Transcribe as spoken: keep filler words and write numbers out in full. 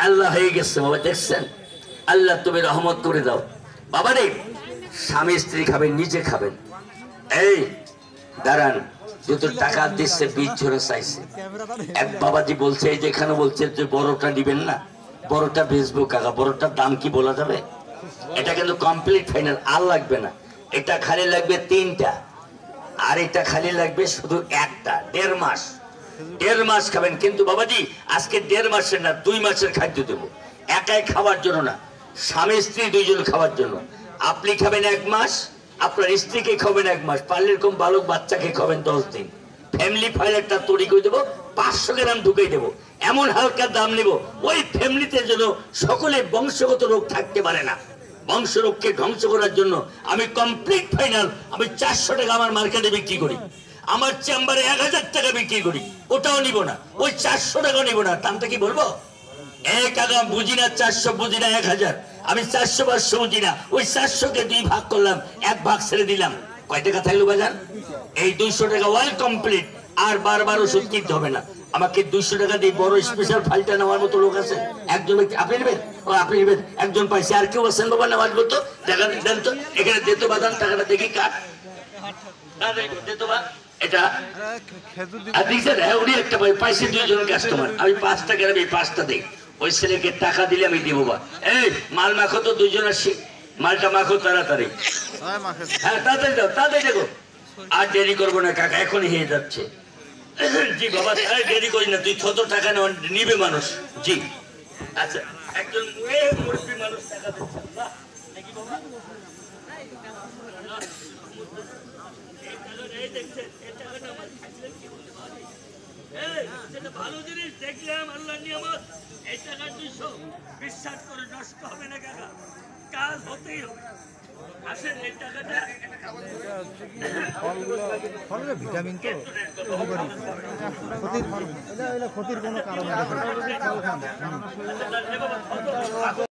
আল্লাহ হয়ে গেছে বাবা, দেখছেন? আল্লাহ তুমি রহমত করে দাও বাবা রে। স্বামী স্ত্রী খাবেন, নিজে খাবেন। এই দাঁড়ান, যত টাকা দিচ্ছে বীজ ঝরে চাইছে। এক বাবাজি বলছে, এই যেখানে বলছে যে বড়টা নিবেন না, বড়টা বেচবো কাকা, বড়টার দাম কি বলা যাবে? এটা কিন্তু কমপ্লিট ফাইনাল, আর লাগবে না। এটা খালি লাগবে তিনটা, আর এটা খালি লাগবে শুধু একটা। দেড় মাস দেড় মাস খাবেন, কিন্তু বাবাজি আজকে দেড় মাসের না, দুই মাসের খাদ্য দেবো। একাই খাওয়ার জন্য না, স্বামী স্ত্রী দুইজন খাওয়ার জন্য। আপনি খাবেন এক মাস, আপনার স্ত্রীকে খাবেন এক মাস, পারলে এরকম বালক বাচ্চাকে খাবেন দশ দিন। ফ্যামিলি ফাইলারটা তৈরি করে দেবো, পাঁচশো গ্রাম ঢুকে দেবো, এমন হালকা দাম নেব ওই ফ্যামিলিতে যেন সকলে বংশগত রোগ থাকতে পারে না। বংশ রোগকে ধ্বংস করার জন্য আমি কমপ্লিট ফাইনাল আমি চারশো টাকা আমার মার্কেটে বিক্রি করি, আমার চেম্বারে এক হাজার টাকা বিক্রি করি। ওটাও নিব না, ওই চারশো টাকা নিব না। দামটা কি বলবো? এক টাকা বুঝি না, চারশো বুঝি না, এক হাজার আমি চারশো পাঁচশো বুঝি না। ওই চারশোকে দুই ভাগ করলাম, এক ভাগ ছেড়ে দিলাম। কয় টাকা থাকলো বাজার? এই দুইশো টাকা ওয়াল কমপ্লিট। আর বারবার ওষুধ কিনতে হবে না। আমাকে দুইশো টাকা দিয়ে বড় স্পেশাল ফাইলটা নেওয়ার মতো লোক আছে? একজন ব্যক্তি। আপনি নেবেন? ও আপনি নেবেন, একজন পাইছে। আর কেউ আছেন বাবা নেওয়ার মতো? টাকা দেন তো, এখানে দিতে বাদান, টাকাটা দেখি কাট দিতে বা এটা উনি একটা পাইছে, দুইজন কাস্টমার। আমি পাঁচটা গেলাম, এই পাঁচটা দিই। ওই ছেলেকে টাকা দিলে আমি দিব বা। এই মাল মাখো তো, দুইজন আসছি, মালটা মাখো তাড়াতাড়ি। হ্যাঁ তাড়াতাড়ি দাও, তাড়াতাড়ি দেখো। আর দেরি করবো না কাকা, এখনই হয়ে যাচ্ছে। জি বাবা, দেরি করি না, তুই কত টাকা নিবে মানুষ? জি আচ্ছা, একজন মুরব্বী মানুষ টাকা দিচ্ছেন না নাকি বাবা? ভালো জিনিস দেখলাম, আল্লাহ নিয়ামত। এই টাকা দুইশো বিশ্বাস করে নষ্ট হবে না কাকা, কাজ হতেই হবে। আসেন এই টাকাটা ভিটামিন তো ক্ষতির কোনো কারণ